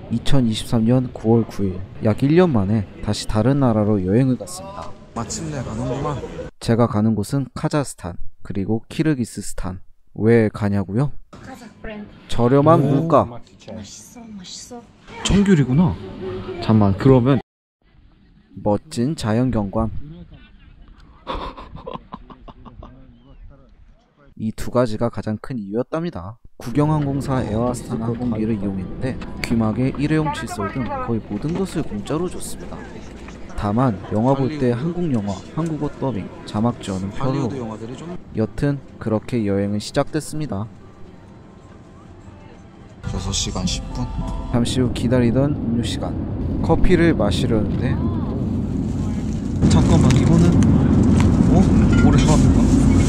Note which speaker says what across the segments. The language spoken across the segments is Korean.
Speaker 1: 2023년 9월 9일 약 1년 만에 다시 다른 나라로 여행을 갔습니다.
Speaker 2: 마침내 가는구만.
Speaker 1: 제가 가는 곳은 카자흐스탄 그리고 키르기스스탄. 왜 가냐고요? 저렴한 물가.
Speaker 3: 맛있어.
Speaker 1: 청귤이구나. 잠만, 그러면 멋진 자연경관. 이 두 가지가 가장 큰 이유였답니다. 국영항공사 에어아스타나 항공기를 이용했는데 귀마개, 일회용 칫솔 등 거의 모든 것을 공짜로 줬습니다. 다만 영화 볼 때 한국 영화, 한국어 더빙, 자막 지원은 별로. 여튼 그렇게 여행은 시작됐습니다.
Speaker 2: 6시간 10분.
Speaker 1: 잠시 후 기다리던 음료 시간. 커피를 마시려는데
Speaker 2: 잠깐만, 이거는 오래밥인가?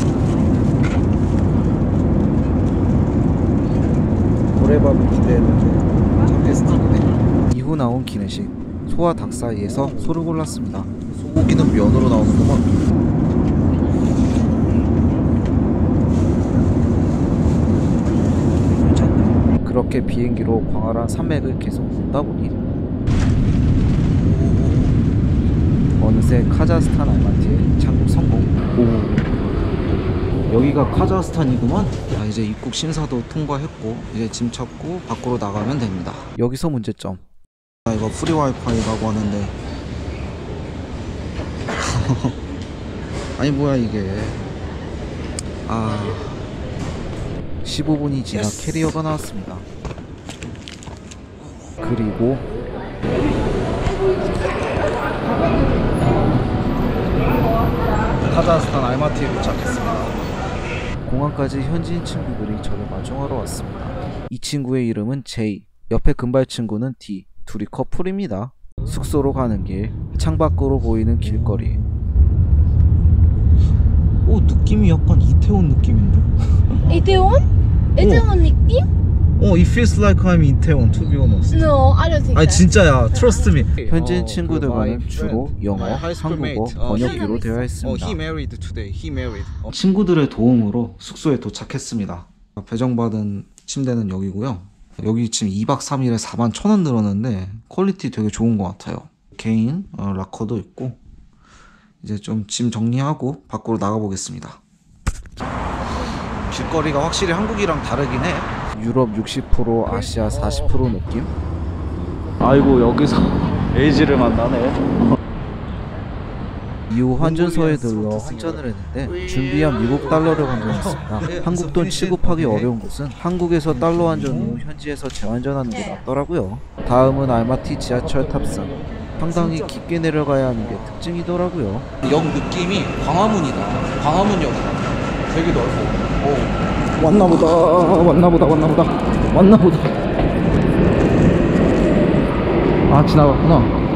Speaker 1: 오래밥을 기대했는데 참게스틱이네. 이후 나온 기내식. 소와 닭 사이에서 소를 골랐습니다.
Speaker 2: 소고기는 면으로 나오는구만.
Speaker 1: 그렇게 비행기로 광활한 산맥을 계속 걷다 보니 어느새 카자흐스탄 알마티에 착륙 성공.
Speaker 2: 여기가 카자흐스탄이구만. 자, 이제 입국 심사도 통과했고 이제 짐 찾고 밖으로 나가면 됩니다.
Speaker 1: 여기서 문제점.
Speaker 2: 이거 프리 와이파이라고 하는데 아니 뭐야 이게.
Speaker 1: 15분이 지나 캐리어가 나왔습니다. 그리고
Speaker 2: 카자흐스탄 알마티에 도착했습니다.
Speaker 1: 공항까지 현지인 친구들이 저를 마중하러 왔습니다. 이 친구의 이름은 제이, 옆에 금발 친구는 디. 둘이 커플입니다. 숙소로 가는 길, 창밖으로 보이는 길거리.
Speaker 2: 느낌이 약간 이태원 느낌인데?
Speaker 3: 이태원? 이태원 느낌?
Speaker 2: It feels like I'm in Itaewon, to be honest.
Speaker 3: No, I don't think
Speaker 2: 아니
Speaker 3: that.
Speaker 2: 진짜야, trust me.
Speaker 1: 현지인 친구들과는 주로 영어, 한국어, 번역기로 대화했습니다.
Speaker 2: He married today. He married. 친구들의 도움으로 숙소에 도착했습니다. 배정받은 침대는 여기고요. 여기 지금 2박 3일에 41,000원 들었는데 퀄리티 되게 좋은 것 같아요. 개인 락커도 있고. 이제 좀 짐 정리하고 밖으로 나가보겠습니다. 길거리가 확실히 한국이랑 다르긴 해.
Speaker 1: 유럽 60%, 아시아 40% 느낌?
Speaker 2: 아이고, 여기서 에이지를 만나네.
Speaker 1: 이후 환전소에 들러 환전을 했는데 준비한 미국 달러를 환전했습니다. 한국 돈 취급하기 어려운 곳은 한국에서 달러 환전 후 현지에서 재환전하는 게 낫더라고요. 다음은 알마티 지하철 탑승. 상당히 깊게 내려가야 하는 게 특징이더라고요.
Speaker 2: 역 느낌이 광화문이다. 광화문역이다. 되게 넓어. 왔나보다. 지나갔구나.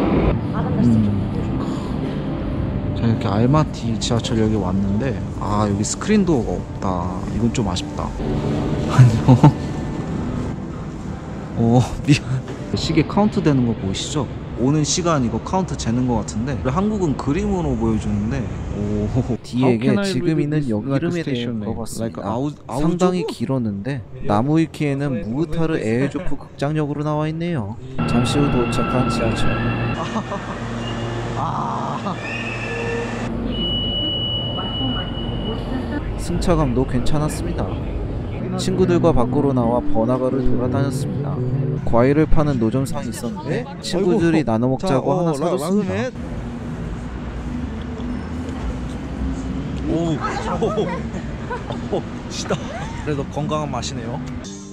Speaker 2: 자, 이렇게 알마티 지하철역에 왔는데 여기 스크린도 없다. 이건 좀 아쉽다. 아니요. 미안. 시계 카운트 되는 거 보이시죠? 오는 시간 이거 카운트 재는 것 같은데 한국은 그림으로 보여주는데
Speaker 1: D에게 지금 있는 역 이름에 대해 물어봤습니다. 상당히 길었는데 나무위키에는 무흐타르 에헤조프 극장역으로 나와 있네요. 잠시 후 도착한 지하철. 승차감도 괜찮았습니다. 친구들과 밖으로 나와 번화가를 돌아다녔습니다. 과일을 파는 노점상이 있었는데 친구들이 나눠 먹자고 하나 사줬습니다.
Speaker 2: 시다. 그래도 건강한 맛이네요.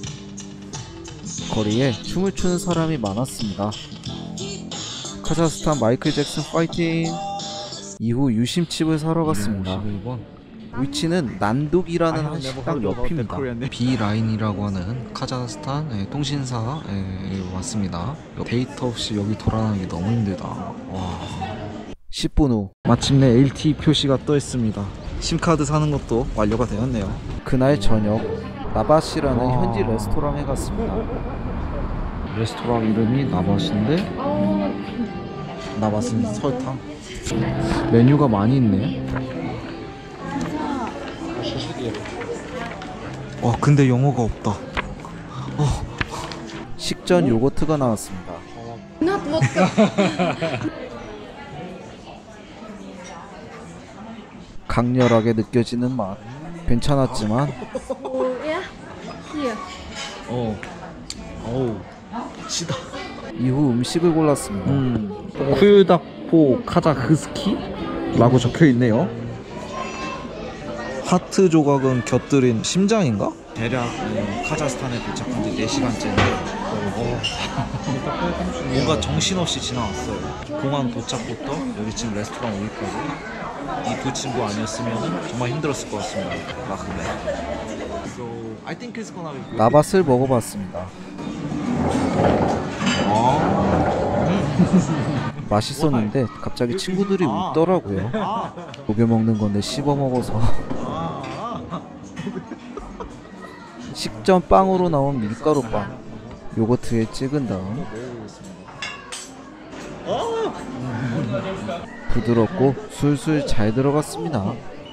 Speaker 1: 거리에 춤을 추는 사람이 많았습니다. 카자흐스탄 마이클 잭슨 파이팅! 이후 유심칩을 사러 갔습니다. 위치는 난독이라는 한 식당 옆입니다.
Speaker 2: B라인이라고 하는 카자흐스탄 통신사에 왔습니다. 데이터 없이 여기 돌아다니기 너무 힘들다. 와.
Speaker 1: 10분 후
Speaker 2: 마침내 LTE 표시가 떠 있습니다. 심카드 사는 것도 완료가 되었네요.
Speaker 1: 그날 저녁 나바시라는 현지 레스토랑에 갔습니다.
Speaker 2: 레스토랑 이름이 나바시인데 나바시는 설탕. 메뉴가 많이 있네. 근데 영어가 없다.
Speaker 1: 식전 요거트가 나왔습니다.
Speaker 3: Not vodka.
Speaker 1: 강렬하게 느껴지는 맛. 괜찮았지만
Speaker 3: Oh, yeah. Here.
Speaker 2: 어우 지다.
Speaker 1: 이후 음식을 골랐습니다.
Speaker 2: 쿠유다포 카자흐스키라고 적혀있네요. 하트 조각은 곁들인 심장인가? 대략 카자흐스탄에 도착한 지 4시간째인데 뭔가 정신없이 지나왔어요. 공항 도착부터 여기 지금 레스토랑 오기까지 이 두 친구 아니었으면 정말 힘들었을 것 같습니다. 마흐메. So, I think it's gonna be good.
Speaker 1: 나밭을 먹어봤습니다. 맛있었는데 갑자기 친구들이 웃더라고요. 녹여 먹는 건데 씹어 먹어서. 식전 빵으로 나온 밀가루 빵. 요거트에 찍은 다음 부드럽고 술술 잘 들어갔습니다.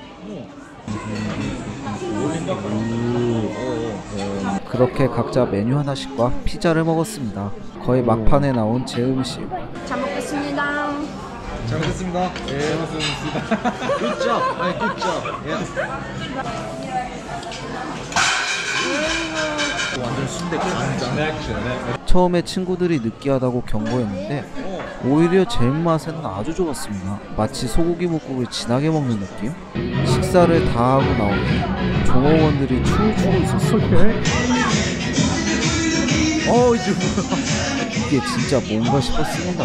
Speaker 1: 그렇게 각자 메뉴 하나씩과 피자를 먹었습니다. 거의 막판에 나온 제 음식.
Speaker 3: 잘 먹겠습니다.
Speaker 2: 잘 먹겠습니다. 예, 맞습니다. 굿잡. 아니, 굿잡. 완전 순대 간장.
Speaker 1: 처음에 친구들이 느끼하다고 경고했는데 오히려 제 입맛에는 아주 좋았습니다. 마치 소고기 묵국을 진하게 먹는 느낌? 식사를 다 하고 나오니 종업원들이 춤을 추고 있었습니다.
Speaker 2: 이제 뭐야?
Speaker 1: 이게 진짜 뭔가 싶었습니다.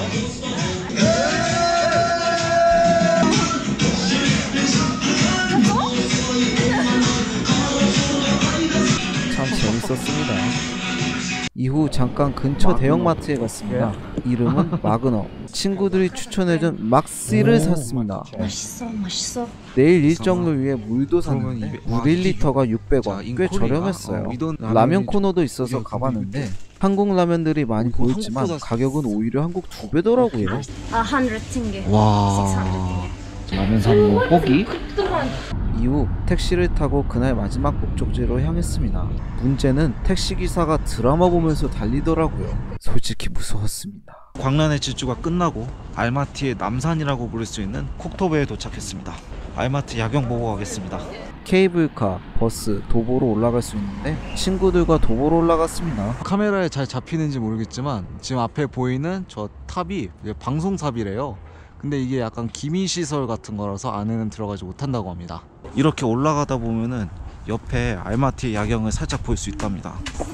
Speaker 1: 참 재밌었습니다. 이후 잠깐 근처 대형마트에 갔습니다. 이름은 마그너. 친구들이 추천해준 막시를 샀습니다.
Speaker 3: 맛있어, 맛있어.
Speaker 1: 내일 일정을 위해 물도 샀는데 물 1리터가 600원. 꽤 저렴했어요. 라면 코너도 있어서 가봤는데 한국 라면들이 많이 보였지만 가격은 오히려 한국 2배더라고요.
Speaker 3: 100 tenge.
Speaker 2: 와. 라면 사는 거 포기?
Speaker 1: 이후 택시를 타고 그날 마지막 목적지로 향했습니다. 문제는 택시기사가 드라마 보면서 달리더라고요. 솔직히 무서웠습니다.
Speaker 2: 광란의 질주가 끝나고 알마티의 남산이라고 부를 수 있는 콕토베에 도착했습니다. 알마티 야경 보고 가겠습니다.
Speaker 1: 케이블카, 버스, 도보로 올라갈 수 있는데 친구들과 도보로 올라갔습니다.
Speaker 2: 카메라에 잘 잡히는지 모르겠지만 지금 앞에 보이는 저 탑이 방송탑이래요. 근데 이게 약간 기미시설 같은 거라서 안에는 들어가지 못한다고 합니다. 이렇게 올라가다 보면은 옆에 알마티의 야경을 살짝 볼 수 있답니다.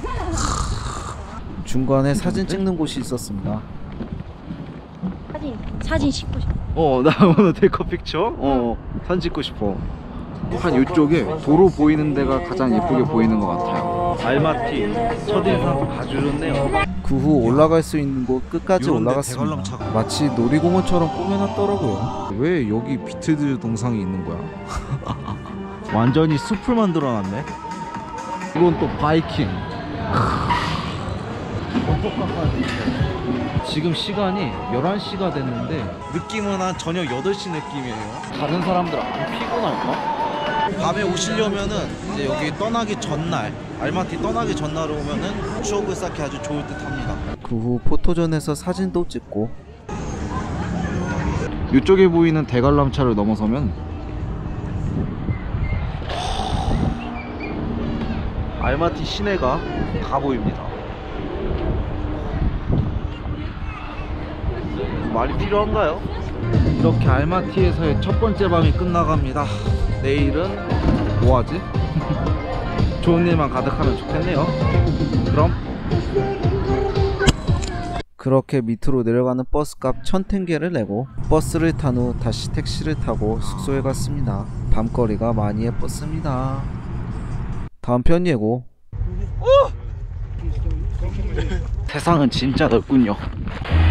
Speaker 1: 중간에 사진 찍는 곳이 있었습니다.
Speaker 3: 사진 찍고 싶어.
Speaker 2: 나 오늘 테이크 픽처? 사진 찍고 싶어. 한 이쪽에 도로 보이는 데가 가장 예쁘게 보이는 것 같아요. 알마티 첫인상 아주 좋네요.
Speaker 1: 그 후 올라갈 수 있는 곳 끝까지
Speaker 2: 이런데
Speaker 1: 올라갔습니다.
Speaker 2: 대관람차가-
Speaker 1: 마치 놀이공원처럼 꾸며놨더라고요.
Speaker 2: 왜 여기 비트들 동상이 있는 거야? 완전히 숲을 만들어놨네. 이건 또 바이킹.
Speaker 1: 지금 시간이 11시가 됐는데
Speaker 2: 느낌은 한 저녁 8시 느낌이에요.
Speaker 1: 다른 사람들 안 피곤할까?
Speaker 2: 밤에 오시려면은 이제 여기 떠나기 전날, 알마티 떠나기 전날에 오면은 추억을 쌓기 아주 좋을 듯 합니다.
Speaker 1: 그 후 포토존에서 사진도 찍고
Speaker 2: 이쪽에 보이는 대관람차를 넘어서면 알마티 시내가 다 보입니다. 말이 필요한가요? 이렇게 알마티에서의 첫 번째 밤이 끝나갑니다. 내일은 뭐하지? 좋은 일만 가득하면 좋겠네요. 그럼
Speaker 1: 그렇게 밑으로 내려가는 버스값 1000텐게를 내고 버스를 탄 후 다시 택시를 타고 숙소에 갔습니다. 밤거리가 많이 예뻤습니다. 다음 편 예고.
Speaker 2: 세상은 진짜 넓군요.